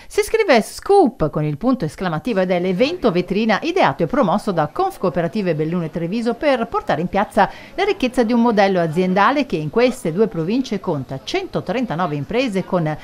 Si scrive Scoop con il punto esclamativo ed è l'evento vetrina ideato e promosso da Confcooperative Belluno e Treviso per portare in piazza la ricchezza di un modello aziendale che in queste due province conta 139 imprese con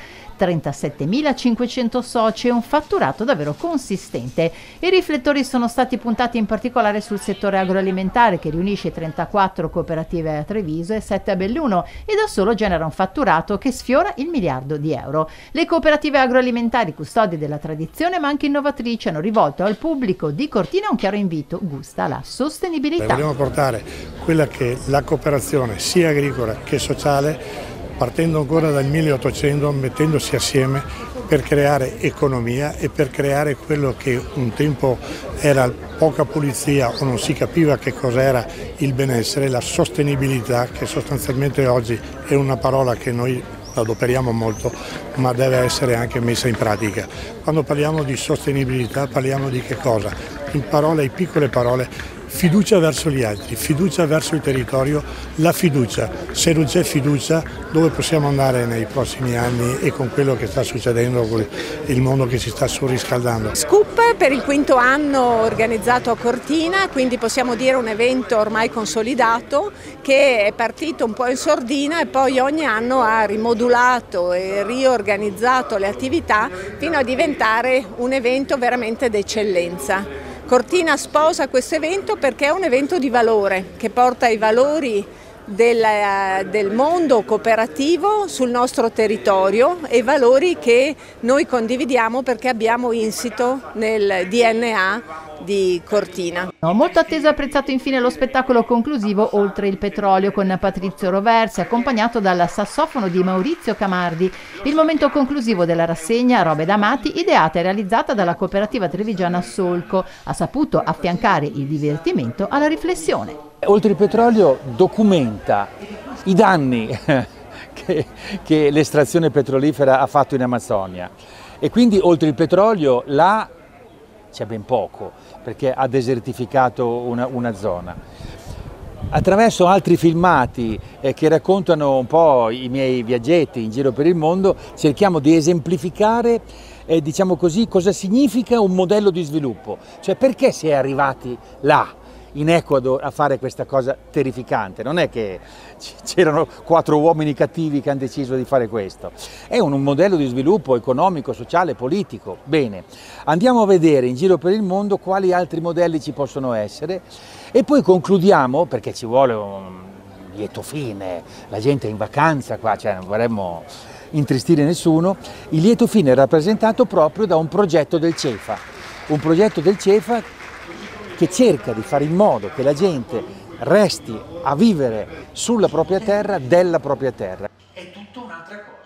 37.500 soci e un fatturato davvero consistente. I riflettori sono stati puntati in particolare sul settore agroalimentare che riunisce 34 cooperative a Treviso e 7 a Belluno e da solo genera un fatturato che sfiora il miliardo di euro. Le cooperative agroalimentari, custodi della tradizione ma anche innovatrici, hanno rivolto al pubblico di Cortina un chiaro invito: gusta la sostenibilità. Vogliamo portare quella che è la cooperazione sia agricola che sociale, partendo ancora dal 1800, mettendosi assieme per creare economia e per creare quello che un tempo era poca pulizia o non si capiva che cos'era il benessere, la sostenibilità, che sostanzialmente oggi è una parola che noi adoperiamo molto, ma deve essere anche messa in pratica. Quando parliamo di sostenibilità parliamo di che cosa? In parole, in piccole parole, fiducia verso gli altri, fiducia verso il territorio, la fiducia. Se non c'è fiducia, dove possiamo andare nei prossimi anni e con quello che sta succedendo, con il mondo che si sta surriscaldando? Scoop per il quinto anno organizzato a Cortina, quindi possiamo dire un evento ormai consolidato che è partito un po' in sordina e poi ogni anno ha rimodulato e riorganizzato le attività fino a diventare un evento veramente d'eccellenza. Cortina sposa questo evento perché è un evento di valore, che porta i valori del mondo cooperativo sul nostro territorio e valori che noi condividiamo perché abbiamo insito nel DNA di Cortina. Molto atteso e apprezzato infine lo spettacolo conclusivo Oltre il petrolio con Patrizio Roversi, accompagnato dal sassofono di Maurizio Camardi. Il momento conclusivo della rassegna Robe d'Amati, ideata e realizzata dalla cooperativa trevigiana Solco, ha saputo affiancare il divertimento alla riflessione. Oltre il petrolio documenta i danni che l'estrazione petrolifera ha fatto in Amazzonia e quindi oltre il petrolio là c'è ben poco perché ha desertificato una zona. Attraverso altri filmati che raccontano un po' i miei viaggetti in giro per il mondo cerchiamo di esemplificare diciamo così, cosa significa un modello di sviluppo, cioè perché si è arrivati là in Ecuador a fare questa cosa terrificante. Non è che c'erano 4 uomini cattivi che hanno deciso di fare questo, è un modello di sviluppo economico, sociale, politico. Bene, andiamo a vedere in giro per il mondo quali altri modelli ci possono essere e poi concludiamo, perché ci vuole un lieto fine, la gente è in vacanza qua, cioè non vorremmo intristire nessuno. Il lieto fine è rappresentato proprio da un progetto del CEFA, che cerca di fare in modo che la gente resti a vivere sulla propria terra, della propria terra. È tutto un'altra cosa.